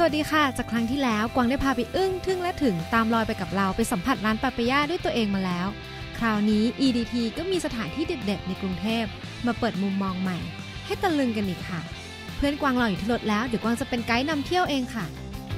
วัสดีค่ะจากครั้งที่แล้วกวางได้พาไปอึ้งทึ่งและถึงตามรอยไปกับเราไปสัมผัสร้านปาปายาด้วยตัวเองมาแล้วคราวนี้ EDT ก็มีสถานที่เด็ดๆในกรุงเทพมาเปิดมุมมองใหม่ให้ตะลึงกันอีกค่ะเพื่อนกวางรออยู่ที่รถแล้วเดี๋ยวกวางจะเป็นไกด์นำเที่ยวเองค่ะ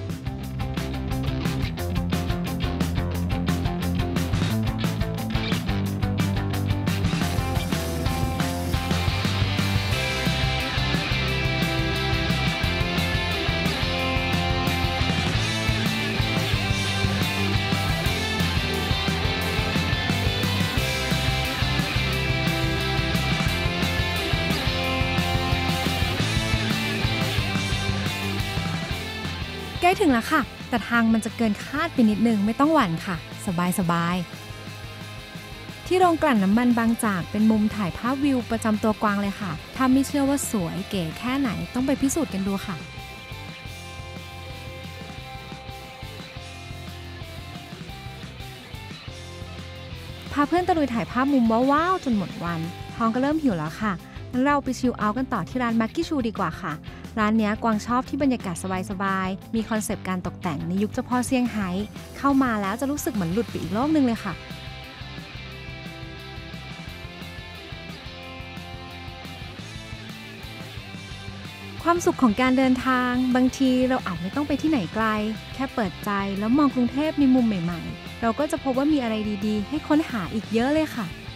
ใกล้ถึงแล้วค่ะแต่ทางมันจะเกินคาดไปนิดนึงไม่ต้องหวั่นค่ะสบายที่โรงกลั่นน้ำมันบางจากเป็นมุมถ่ายภาพวิวประจำตัวกวางเลยค่ะถ้าไม่เชื่อว่าสวยเก๋แค่ไหนต้องไปพิสูจน์กันดูค่ะพาเพื่อนตะลุยถ่ายภาพมุมว้าวๆจนหมดวันท้องก็เริ่มหิวแล้วค่ะงั้นเราไปชิลเอาท์กันต่อที่ร้านมักกี้ชูดีกว่าค่ะร้านนี้กวางชอบที่บรรยากาศสบายๆมีคอนเซปต์การตกแต่งในยุคเจ้าพ่อเซี่ยงไฮ้เข้ามาแล้วจะรู้สึกเหมือนหลุดไปอีกโลกนึงเลยค่ะความสุขของการเดินทางบางทีเราอาจไม่ต้องไปที่ไหนไกลแค่เปิดใจแล้วมองกรุงเทพในมุมใหม่ๆเราก็จะพบว่ามีอะไรดีๆให้ค้นหาอีกเยอะเลยค่ะ